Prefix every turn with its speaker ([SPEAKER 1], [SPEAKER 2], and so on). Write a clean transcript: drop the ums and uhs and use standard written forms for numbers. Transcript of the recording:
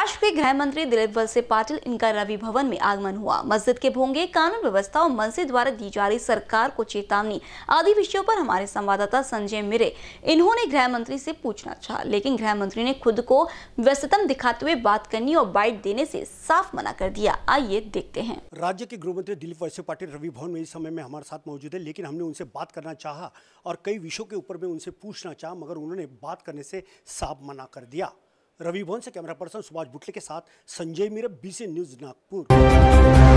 [SPEAKER 1] महाराष्ट्र के गृह मंत्री दिलीप वलसे पाटिल इनका रवि भवन में आगमन हुआ। मस्जिद के भोंगे, कानून व्यवस्था और मस्जिद द्वारा दी जा रही सरकार को चेतावनी आदि विषयों पर हमारे संवाददाता संजय मिरे इन्होंने गृह मंत्री से पूछना चाहा, लेकिन गृह मंत्री ने खुद को व्यस्ततम दिखाते हुए बात करने और बाइट देने से साफ मना कर दिया। आइए देखते हैं।
[SPEAKER 2] राज्य के गृह मंत्री दिलीप वलसे पाटिल रवि भवन में इस समय में हमारे साथ मौजूद है, लेकिन हमने उनसे बात करना चाहा और कई विषयों के ऊपर में उनसे पूछना चाहा, मगर उन्होंने बात करने से साफ मना कर दिया। रवि भवन से कैमरा पर्सन सुभाष बुटले के साथ संजय मीरे, BC न्यूज, नागपुर।